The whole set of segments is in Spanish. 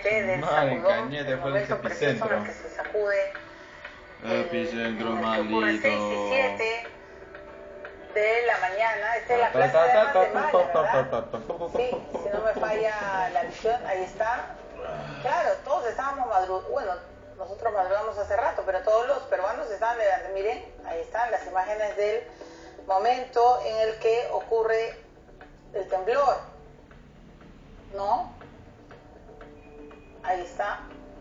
Cañete, del sacudón, Cañete el fue el momento preciso en el epicentro. que se sacude, Epicentro en el que ocurre 6 y maldito. 7 de la mañana. Esta es la Plaza de Armas de Mala, ¿verdad? Sí, si no me falla la visión, ahí está. Claro, todos estábamos madrugando, bueno, nosotros madrugamos hace rato, pero todos los peruanos estaban levantando. Miren, ahí están las imágenes del momento en el que ocurre el temblor, ¿no? Ahí está.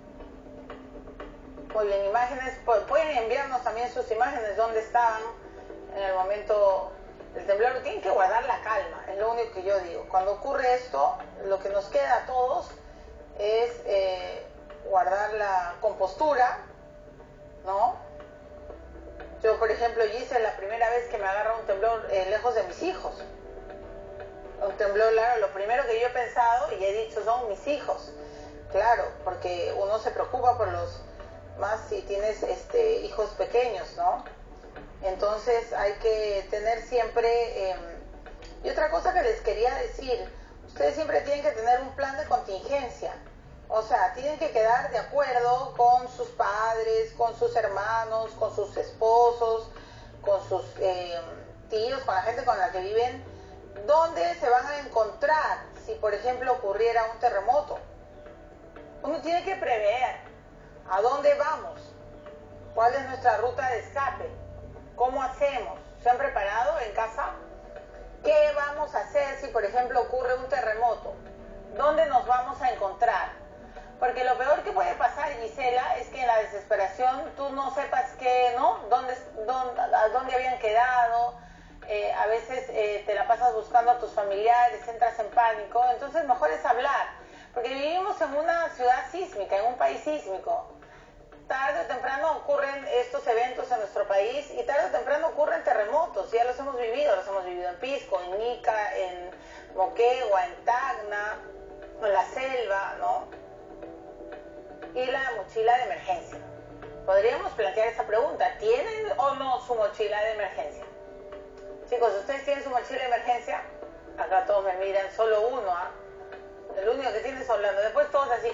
Muy bien, imágenes, pueden enviarnos también sus imágenes, dónde estaban en el momento del temblor. Tienen que guardar la calma, es lo único que yo digo. Cuando ocurre esto, lo que nos queda a todos es guardar la compostura, ¿no? Yo, por ejemplo, hice la primera vez que me agarra un temblor lejos de mis hijos. Un temblor, claro, lo primero que yo he pensado y he dicho son mis hijos. Claro, porque uno se preocupa por los, más si tienes hijos pequeños, ¿no? Entonces hay que tener siempre... y otra cosa que les quería decir, ustedes siempre tienen que tener un plan de contingencia. O sea, tienen que quedar de acuerdo con sus padres, con sus hermanos, con sus esposos, con sus tíos, con la gente con la que viven, dónde se van a encontrar si, por ejemplo, ocurriera un terremoto. Uno tiene que prever a dónde vamos, cuál es nuestra ruta de escape, cómo hacemos, ¿se han preparado en casa? ¿Qué vamos a hacer si, por ejemplo, ocurre un terremoto? ¿Dónde nos vamos a encontrar? Porque lo peor que puede pasar, Gisela, es que en la desesperación tú no sepas qué, ¿no? ¿Dónde habían quedado? A veces te la pasas buscando a tus familiares, entras en pánico. Entonces mejor es hablar, porque vivimos en una ciudad sísmica, en un país sísmico. Tarde o temprano ocurren estos eventos en nuestro país y tarde o temprano ocurren terremotos. Ya los hemos vivido en Pisco, en Ica, en Moquegua, en Tacna, en la selva, ¿no? Y la mochila de emergencia. Podríamos plantear esa pregunta: ¿tienen o no su mochila de emergencia? Chicos, ¿ustedes tienen su mochila de emergencia? Acá todos me miran, solo uno, ¿ah? El único que tiene es Orlando. Después todos así.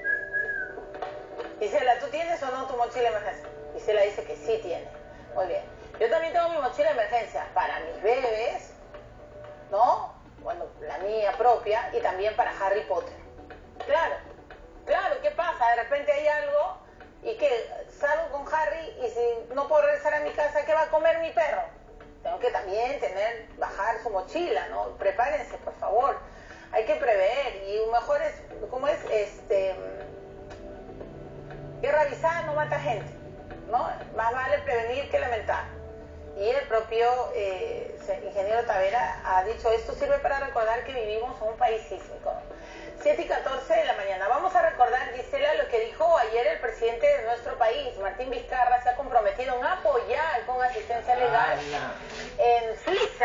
Gisela, ¿tú tienes o no tu mochila de emergencia? Gisela dice que sí tiene. Muy bien. Yo también tengo mi mochila de emergencia para mis bebés, ¿no? Bueno, la mía propia, y también para Harry Potter. Claro, ¿qué pasa? De repente hay algo y que salgo con Harry y si no puedo regresar a mi casa, ¿qué va a comer mi perro? Tengo que también bajar su mochila, ¿no? Prepárense, por favor. Hay que prever y mejor es, ¿cómo es? Guerra avisada no mata gente, ¿no? Más vale prevenir que lamentar. Y el propio ingeniero Tavera ha dicho, esto sirve para recordar que vivimos en un país sísmico. 7:14 de la mañana. Vamos a recordar, Gisela, lo que dijo ayer el presidente de nuestro país, Martín Vizcarra. Se ha comprometido en apoyar con asistencia legal en Suiza